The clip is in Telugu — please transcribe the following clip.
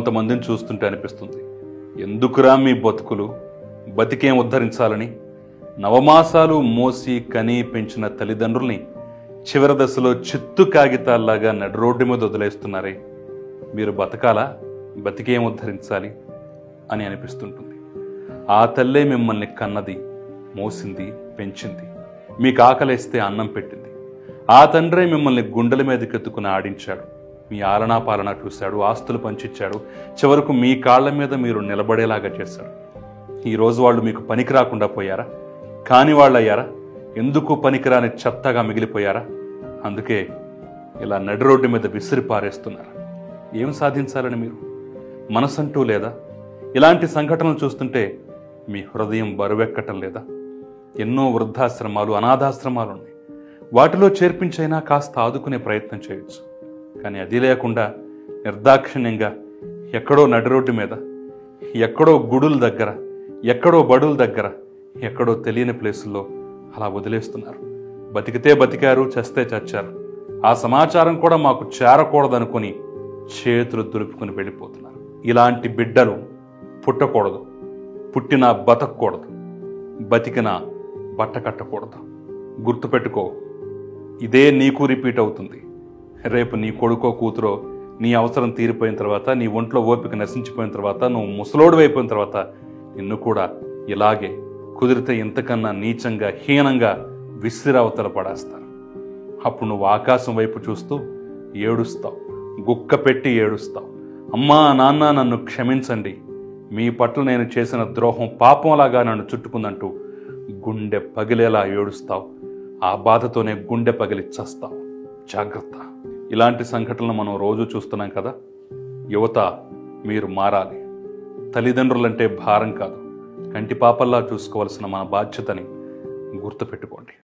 కొంతమందిని చూస్తుంటే అనిపిస్తుంది, ఎందుకురా మీ బతుకులు, బతికేం ఉద్ధరించాలని? నవమాసాలు మోసి కని పెంచిన తల్లిదండ్రుల్ని చివరి దశలో చిత్తు కాగితాల్లాగా నడి రోడ్డు మీద వదిలేస్తున్నారే, మీరు బతకాలా, బతికేం ఉద్ధరించాలి అని అనిపిస్తుంటుంది. ఆ తల్లే మిమ్మల్ని కన్నది, మోసింది, పెంచింది, మీకు ఆకలేస్తే అన్నం పెట్టింది. ఆ తండ్రే మిమ్మల్ని గుండెల మీదకి ఎత్తుకుని ఆడించాడు, మీ ఆలనా పాలన చూశాడు, ఆస్తులు పంచిచ్చాడు, చివరకు మీ కాళ్ల మీద మీరు నిలబడేలాగా చేశాడు. ఈరోజు వాళ్ళు మీకు పనికి రాకుండా పోయారా? కాని వాళ్ళయ్యారా? ఎందుకు పనికిరాని చెత్తగా మిగిలిపోయారా? అందుకే ఇలా నడి రోడ్డు మీద విసిరి పారేస్తున్నారు. ఏం సాధించాలని మీరు? మనసంటూ లేదా? ఇలాంటి సంఘటనలు చూస్తుంటే మీ హృదయం బరువెక్కటం లేదా? ఎన్నో వృద్ధాశ్రమాలు, అనాథాశ్రమాలు ఉన్నాయి. వాటిలో చేర్పించైనా కాస్త ఆదుకునే ప్రయత్నం చేయొచ్చు. కానీ అది లేకుండా నిర్దాక్షిణ్యంగా ఎక్కడో నడి రోడ్డు మీద, ఎక్కడో గుడుల దగ్గర, ఎక్కడో బడుల దగ్గర, ఎక్కడో తెలియని ప్లేసుల్లో అలా వదిలేస్తున్నారు. బతికితే బతికారు, చస్తే చచ్చారు, ఆ సమాచారం కూడా మాకు చేరకూడదనుకొని చేతులు దులుపుకొని వెళ్ళిపోతున్నారు. ఇలాంటి బిడ్డలు పుట్టకూడదు, పుట్టినా బతకూడదు, బతికినా బట్ట కట్టకూడదు. గుర్తుపెట్టుకో, ఇదే నీకు రిపీట్ అవుతుంది. రేపు నీ కొడుకో కూతురో నీ అవసరం తీరిపోయిన తర్వాత, నీ ఒంట్లో ఓపిక నశించిపోయిన తర్వాత, నువ్వు ముసలోడు అయిపోయిన తర్వాత నిన్ను కూడా ఇలాగే కుదిరితే ఇంతకన్నా నీచంగా, హీనంగా విసిరవతల పడేస్తారు. అప్పుడు నువ్వు ఆకాశం వైపు చూస్తూ ఏడుస్తావు, గుక్క పెట్టి ఏడుస్తావు. అమ్మా నాన్న నన్ను క్షమించండి, మీ పట్ల నేను చేసిన ద్రోహం పాపంలాగా నన్ను చుట్టుకుందంటూ గుండె పగిలేలా ఏడుస్తావు. ఆ బాధతోనే గుండె పగిలి చస్తావు. జాగ్రత్త. ఇలాంటి సంఘటనలు మనం రోజు చూస్తున్నాం కదా. యువత, మీరు మారాలి. తల్లిదండ్రులంటే భారం కాదు, కంటి పాపల్లా చూసుకోవాల్సిన మన బాధ్యతని గుర్తుపెట్టుకోండి.